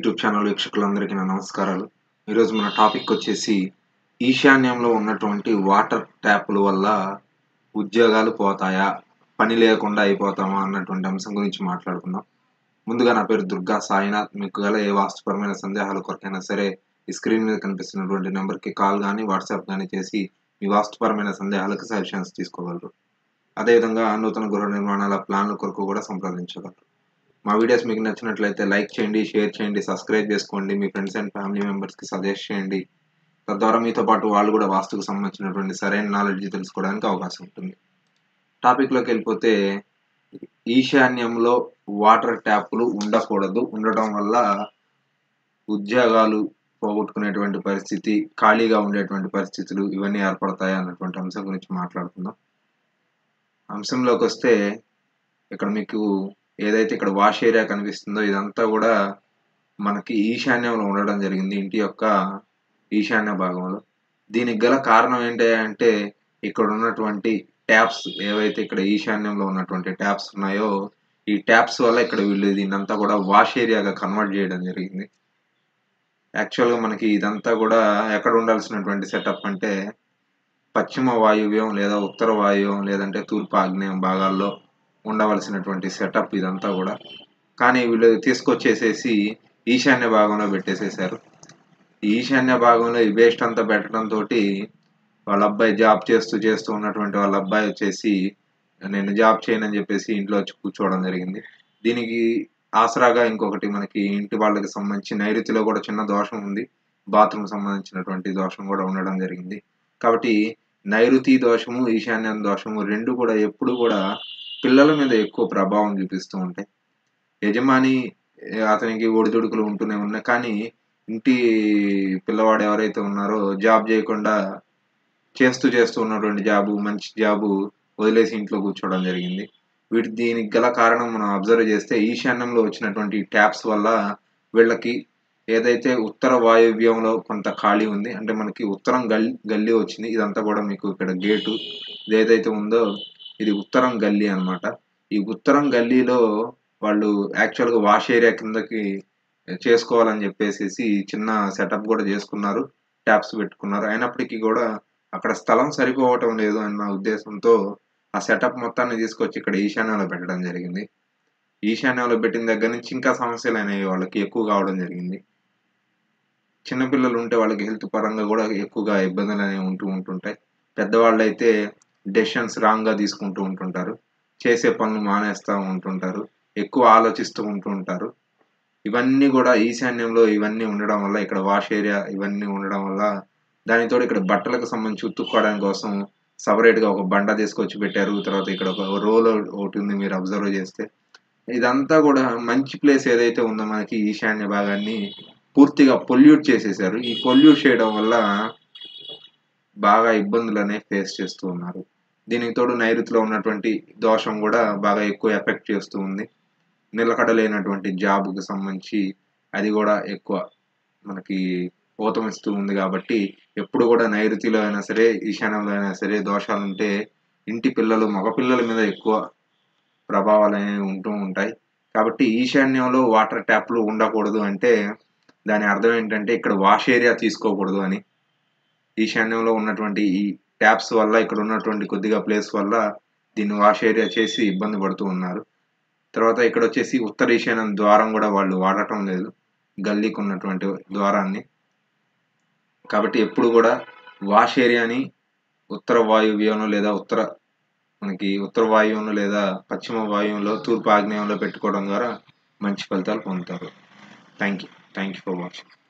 YouTube channel వీక్షకులందరికీ నా నమస్కారాలు. ఈరోజు మన టాపిక్ వచ్చేసి ఈశాన్యంలో ఉన్నటువంటి వాటర్ ట్యాప్‌ల వల్ల ఉద్యోగాలు పోతాయా? పని లేకుండా అయిపోతామా? అన్నటువంటి అంశం గురించి మాట్లాడుకుందాం. ముందుగా నా పేరు దుర్గా సాయినాథ్. మీకు గల ఏ వాస్తుపరమైన సందేహాల కొరకైనా సరే ఈ స్క్రీన్ మీద కనిపిస్తున్నటువంటి నంబర్‌కి కాల్ గానీ, వాట్సాప్ గానీ చేసి మీ వాస్తుపరమైన సందేహాలకు సజెషన్స్ తీసుకోగలరు. అదేవిధంగా నూతన గృహ నిర్మాణాల ప్లాన్ల కొరకు కూడా సంప్రదించగలరు. మా వీడియోస్ మీకు నచ్చినట్లయితే లైక్ చేయండి, షేర్ చేయండి, సబ్స్క్రైబ్ చేసుకోండి. మీ ఫ్రెండ్స్ అండ్ ఫ్యామిలీ మెంబర్స్‌కి సజెస్ట్ చేయండి. తద్వారా మీతో పాటు వాళ్ళు కూడా వాస్తుకు సంబంధించినటువంటి సరైన నాలెడ్జ్ తెలుసుకోవడానికి అవకాశం ఉంటుంది. టాపిక్‌లోకి వెళ్ళిపోతే ఈశాన్యంలో వాటర్ ట్యాప్‌లు ఉండకూడదు. ఉండటం వల్ల ఉద్యోగాలు పోగొట్టుకునేటువంటి పరిస్థితి, ఖాళీగా ఉండేటువంటి పరిస్థితులు ఇవన్నీ ఏర్పడతాయి అన్నటువంటి అంశం గురించి మాట్లాడుకుందాం. అంశంలోకొస్తే ఇక్కడ మీకు ఏదైతే ఇక్కడ వాష్ ఏరియా కనిపిస్తుందో ఇదంతా కూడా మనకి ఈశాన్యంలో ఉండడం జరిగింది. ఇంటి యొక్క ఈశాన్య భాగంలో. దీనికి గల కారణం ఏంటి అంటే ఇక్కడ ఉన్నటువంటి ట్యాప్స్ ఏవైతే ఇక్కడ ఈశాన్యంలో ఉన్నటువంటి ట్యాప్స్ ఉన్నాయో ఈ ట్యాప్స్ వల్ల ఇక్కడ వీళ్ళు దీన్నంతా కూడా వాష్ ఏరియాగా కన్వర్ట్ చేయడం జరిగింది. యాక్చువల్‌గా మనకి ఇదంతా కూడా ఎక్కడ ఉండాల్సినటువంటి సెటప్ అంటే పశ్చిమ వాయువ్యం లేదా ఉత్తర వాయువ్యం లేదంటే తూర్పు ఆగ్నేయం భాగాల్లో ఉండవలసినటువంటి సెటప్ ఇదంతా కూడా. కానీ వీళ్ళు తీసుకొచ్చేసేసి ఈశాన్య భాగంలో పెట్టేసేసారు. ఈ ఈశాన్య భాగంలో ఈ వేస్ట్ అంతా పెట్టడంతోటి వాళ్ళ అబ్బాయి జాబ్ చేస్తూ ఉన్నటువంటి వాళ్ళ అబ్బాయి వచ్చేసి నేను జాబ్ చేయనని చెప్పేసి ఇంట్లో వచ్చి కూర్చోవడం జరిగింది. దీనికి ఆసరాగా ఇంకొకటి మనకి ఇంటి వాళ్ళకి సంబంధించి నైరుతిలో కూడా చిన్న దోషం ఉంది. బాత్రూమ్ సంబంధించినటువంటి దోషం కూడా ఉండడం జరిగింది. కాబట్టి నైరుతి దోషము, ఈశాన్యం దోషము 2 కూడా ఎప్పుడు కూడా పిల్లల మీద ఎక్కువ ప్రభావం చూపిస్తూ ఉంటాయి. యజమాని అతనికి ఒడిదుడుకులు ఉంటూనే ఉన్నాయి. కానీ ఇంటి పిల్లవాడు ఎవరైతే ఉన్నారో జాబ్ చేయకుండా చేస్తూ ఉన్నటువంటి మంచి జాబు వదిలేసి ఇంట్లో కూర్చోవడం జరిగింది. దీనికి గల కారణం మనం అబ్జర్వ్ చేస్తే ఈశాన్యంలో వచ్చినటువంటి ట్యాప్స్ వల్ల వీళ్ళకి ఏదైతే ఉత్తర వాయువ్యంలో కొంత ఖాళీ ఉంది. అంటే మనకి ఉత్తరం గల్లీ వచ్చింది. ఇదంతా కూడా మీకు ఇక్కడ గేటు ఇదేదైతే ఉందో ఇది ఉత్తరం గల్లీ అన్నమాట. ఈ ఉత్తరం గల్లీలో వాళ్ళు యాక్చువల్‌గా వాష్ ఏరియా కిందకి చేసుకోవాలని చెప్పేసేసి చిన్న సెటప్ కూడా చేసుకున్నారు. ట్యాప్స్ పెట్టుకున్నారు. అయినప్పటికీ కూడా అక్కడ స్థలం సరిపోవటం లేదు అన్న ఉద్దేశంతో ఆ సెటప్ మొత్తాన్ని తీసుకొచ్చి ఇక్కడ ఈశాన్యంలో పెట్టడం జరిగింది. ఈశాన్యంలో పెట్టిన దగ్గర నుంచి ఇంకా సమస్యలనేవి వాళ్ళకి ఎక్కువ కావడం జరిగింది. చిన్న పిల్లలు ఉంటే వాళ్ళకి హెల్త్ పరంగా కూడా ఎక్కువగా ఇబ్బందులనేవి ఉంటుంటాయి. పెద్దవాళ్ళైతే డెసిషన్స్ రాంగ్‌గా తీసుకుంటూ ఉంటుంటారు. చేసే పనులు మానేస్తా ఉంటుంటారు. ఎక్కువ ఆలోచిస్తూ ఉంటుంటారు. ఇవన్నీ కూడా ఈశాన్యంలో ఇవన్నీ ఉండడం వల్ల ఇక్కడ వాష్ ఏరియా ఇవన్నీ ఉండడం వల్ల దానికి తోడు ఇక్కడ బట్టలకు సంబంధించి ఉతుక్కోవడానికి కోసం సెపరేట్‌గా ఒక బండ తీసుకొచ్చి పెట్టారు. తర్వాత ఇక్కడ ఒక రోల్ ఒకటి ఉంది మీరు అబ్జర్వ్ చేస్తే. ఇదంతా కూడా మంచి ప్లేస్ ఏదైతే ఉందో మనకి ఈశాన్య భాగాన్ని పూర్తిగా పొల్యూట్ చేసేసారు. ఈ పొల్యూట్ చేయడం వల్ల బాగా ఇబ్బందులనేవి ఫేస్ చేస్తూ ఉన్నారు. దీనికి తోడు నైరుతిలో ఉన్నటువంటి దోషం కూడా బాగా ఎక్కువ ఎఫెక్ట్ చేస్తూ ఉంది. నిలకడలేనటువంటి జాబ్‌కి సంబంధించి అది కూడా ఎక్కువ మనకి ఊతమిస్తూ ఉంది కాబట్టి ఎప్పుడు కూడా నైరుతిలో అయినా సరే, ఈశాన్యంలో అయినా సరే దోషాలుంటే ఇంటి పిల్లలు, మగ పిల్లల మీద ఎక్కువ ప్రభావాలనేవి ఉంటూ ఉంటాయి. కాబట్టి ఈశాన్యంలో వాటర్ ట్యాప్‌లు ఉండకూడదు అంటే దాని అర్థం ఏంటంటే ఇక్కడ వాష్ ఏరియా తీసుకోకూడదు అని. ఈశాన్యంలో ఉన్నటువంటి ఈ ట్యాప్స్ వల్ల ఇక్కడ ఉన్నటువంటి కొద్దిగా ప్లేస్ వల్ల దీన్ని వాష్ ఏరియా చేసి ఇబ్బంది పడుతూ ఉన్నారు. తర్వాత ఇక్కడొచ్చేసి ఉత్తర ఈశాన్యం ద్వారం కూడా వాళ్ళు వాడటం లేదు. గల్లీకి ఉన్నటువంటి ద్వారాన్ని. కాబట్టి ఎప్పుడు కూడా వాష్ ఏరియాని ఉత్తర వాయువ్యంలో లేదా ఉత్తర వాయువ్యంలో లేదా పశ్చిమ వాయువ్యంలో, తూర్పు ఆగ్నేయంలో పెట్టుకోవడం ద్వారా మంచి ఫలితాలు పొందుతారు. Thank you for watching.